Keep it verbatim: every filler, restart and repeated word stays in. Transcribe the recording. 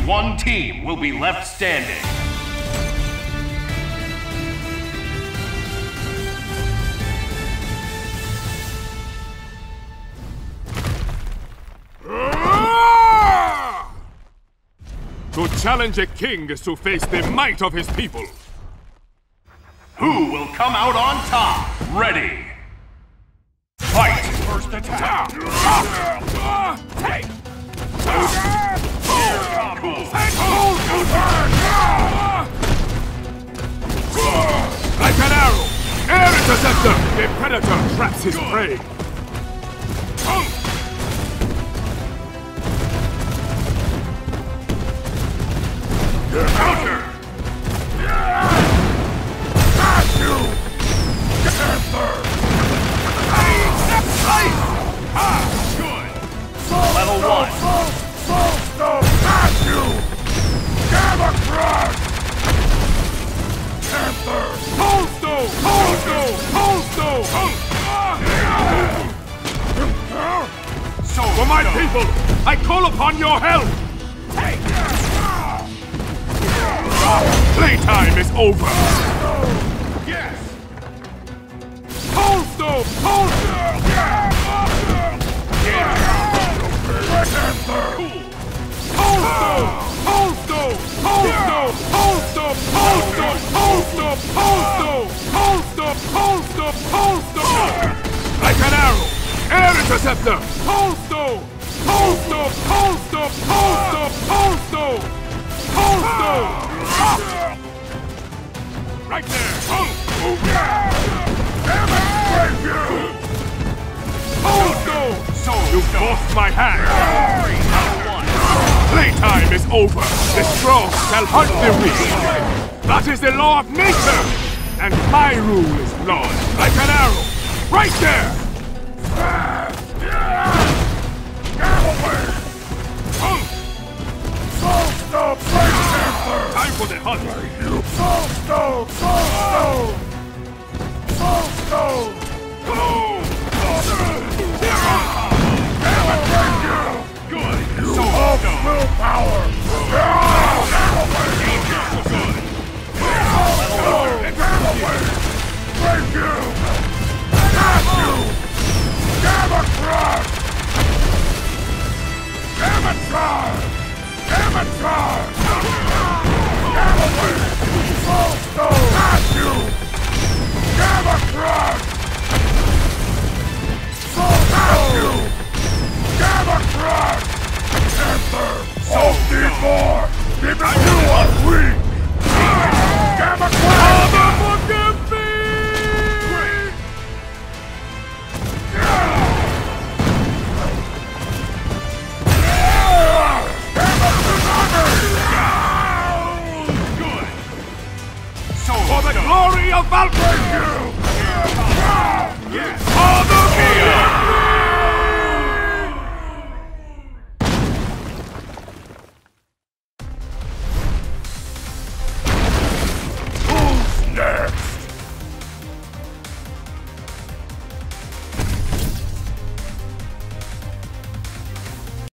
one team will be left standing. To challenge a king is to face the might of his people. Who will come out on top? Ready! Fight! First attack! Take! Like an arrow! Air interceptor! The predator traps his prey! Counter! Got you! Panther! Ah, good! Level one! Soul Stone! Got you! Gamma Crush! Panther! Soul Stone! Soul Stone! Soul Stone! For my people, I call upon your help! Playtime is over! Yes! Cold Stone! Cold Stone! Panther! Cold Stone! Cold Stone! Cold Stone! Cold Stone! Cold Stone! Cold Stone! Cold Stone! Cold Stone! Cold Stone! Like an arrow! Air interceptor! Cold Stone! Cold Stone! Cold Stone! Cold Stone! Cold Stone! Cold Stone! Right there! Oh! Damn it! Thank you! Cold Stone! So you forced my hand! Playtime is over! The strong shall hunt the weak! That is the law of nature! And my rule is law! Like an arrow! Right there! Get away! Soul Stone! Time for the hunt! Soul Stone! Soul Stone! Soul Stone! Boom! Damn it, thank you! Good! You have willpower! Good! Damn away! Thank you! Got you! Gamma Crush! Gamma Charge! Gamma Charge! Gamma Wave! Soul Stone! Got you! Gamma Crush! Soul Stone! Gamma Crush! Panther! Soul D four! Even you are weak! Gamma Crush!